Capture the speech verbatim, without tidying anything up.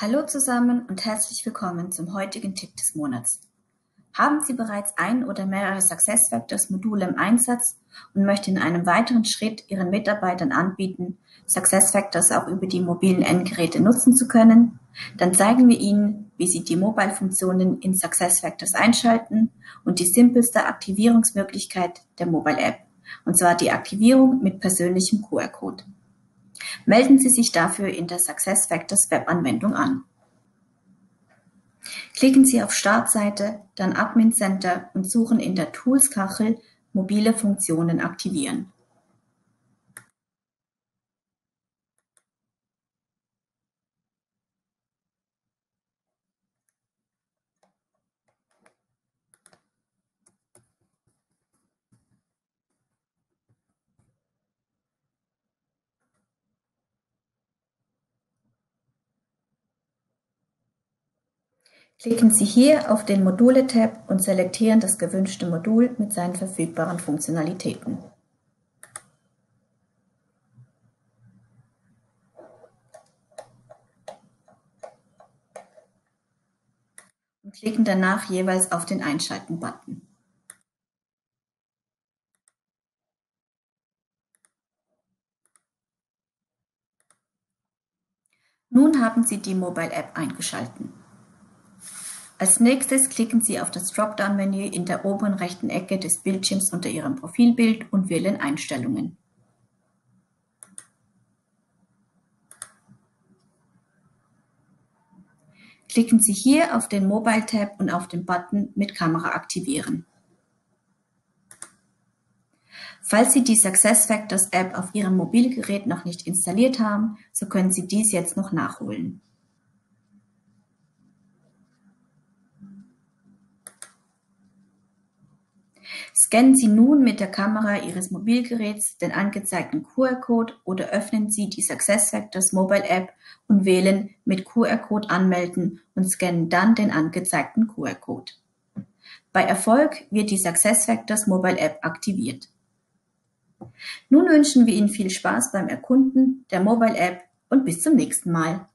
Hallo zusammen und herzlich willkommen zum heutigen Tipp des Monats. Haben Sie bereits ein oder mehrere SuccessFactors-Module im Einsatz und möchten in einem weiteren Schritt Ihren Mitarbeitern anbieten, SuccessFactors auch über die mobilen Endgeräte nutzen zu können? Dann zeigen wir Ihnen, wie Sie die Mobile-Funktionen in SuccessFactors einschalten und die simpelste Aktivierungsmöglichkeit der Mobile-App, und zwar die Aktivierung mit persönlichem Q R-Code. Melden Sie sich dafür in der SuccessFactors Webanwendung an. Klicken Sie auf Startseite, dann Admin Center und suchen in der Tools-Kachel Mobile Funktionen aktivieren. Klicken Sie hier auf den Module-Tab und selektieren das gewünschte Modul mit seinen verfügbaren Funktionalitäten. Und klicken danach jeweils auf den Einschalten-Button. Nun haben Sie die Mobile App eingeschalten. Als nächstes klicken Sie auf das Dropdown-Menü in der oberen rechten Ecke des Bildschirms unter Ihrem Profilbild und wählen Einstellungen. Klicken Sie hier auf den Mobile-Tab und auf den Button mit Kamera aktivieren. Falls Sie die SuccessFactors-App auf Ihrem Mobilgerät noch nicht installiert haben, so können Sie dies jetzt noch nachholen. Scannen Sie nun mit der Kamera Ihres Mobilgeräts den angezeigten Q R-Code oder öffnen Sie die SuccessFactors Mobile App und wählen mit Q R-Code anmelden und scannen dann den angezeigten Q R-Code. Bei Erfolg wird die SuccessFactors Mobile App aktiviert. Nun wünschen wir Ihnen viel Spaß beim Erkunden der Mobile App und bis zum nächsten Mal.